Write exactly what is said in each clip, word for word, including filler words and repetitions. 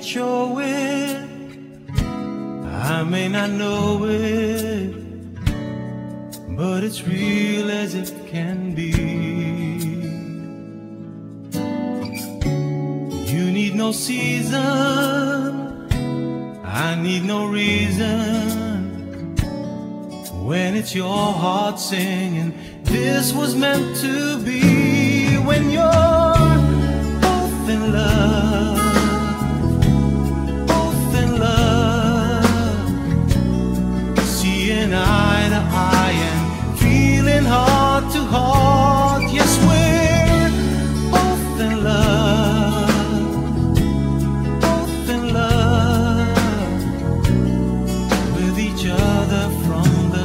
not show it, I may not know it, but it's real as it can be. You need no season, I need no reason. When it's your heart singing, this was meant to be. When you're both in love, both in love, seeing eye to eye and feeling heart to heart. Yes, we're both in love, both in love with each other from the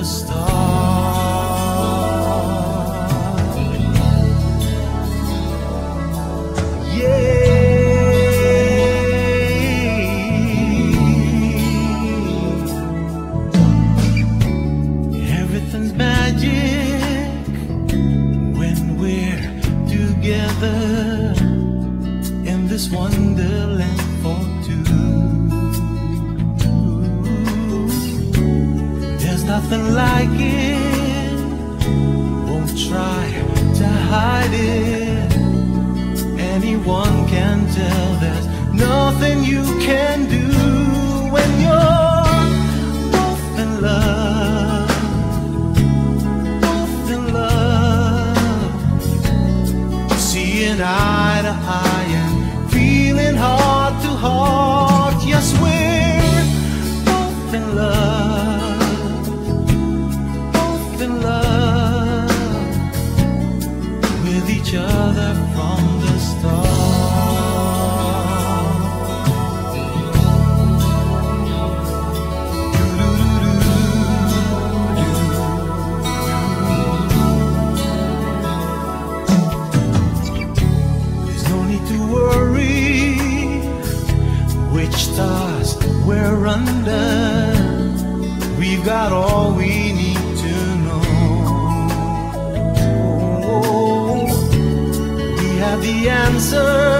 start. Yeah. Everything's magic when we're together in this wonderland for two. There's nothing like it, won't try to hide it. Anyone can tell there's nothing you can do when you're both in love, both in love, seeing eye to eye and feeling heart to heart. Yes, we're both in love, both in love with each other from the start. There's no need to worry which stars we're under. We've got all we need to know. We have the answer